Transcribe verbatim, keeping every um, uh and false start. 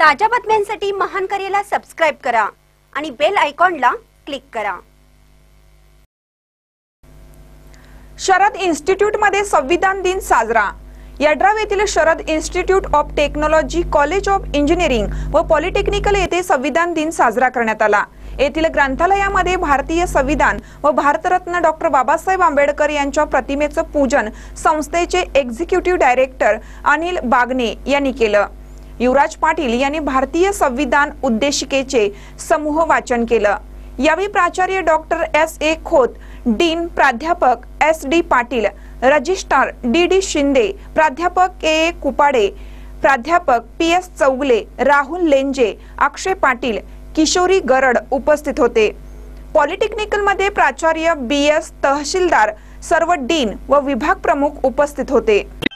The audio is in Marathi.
ताज्या बातम्यांसाठी महान करेला सबस्क्राइब करा आणि बेल आयकॉनला क्लिक करा। शरद इन्स्टिट्यूट मध्ये संविधान दिन साजरा। यड्राव येथील Sharad institute of technology college of engineering व पॉलिटेक्निकल येथे संविधान दिन साजरा करण्यात आला। येथील ग्रंथालयामध्ये भारतीय संविधान व भारतरत्न डॉक्टर बाबासाहेब आंबेडकर यांच्या प्रतिमेचे पूजन संस्थेचे एक्झिक्युटिव्ह डायरेक्टर अनिल बागणे यांनी केलं। युवराज पाटील यांनी भारतीय संविधान उद्देशिकेचे समूह वाचन केलं। यावेळी प्राचार्य doctor S A Khot, dean प्राध्यापक S D Patil, registrar D D Shinde, प्राध्यापक के ए कुपाडे, प्राध्यापक पी एस चौगले, राहुल लेंजे, अक्षय पाटील, किशोरी गरड उपस्थित होते। पॉलिटेक्निकल मध्ये प्राचार्य बी एस तहसीलदार, सर्व डीन व विभाग प्रमुख उपस्थित होते।